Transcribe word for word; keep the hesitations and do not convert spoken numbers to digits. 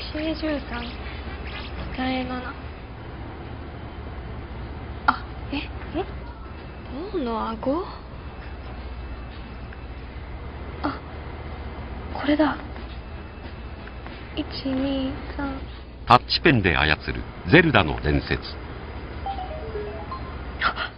正じゅうさん、北へなな。あ、え、え王の顎？あ、これだ。いち、に、さん。 タッチペンで操るゼルダの伝説。 あ、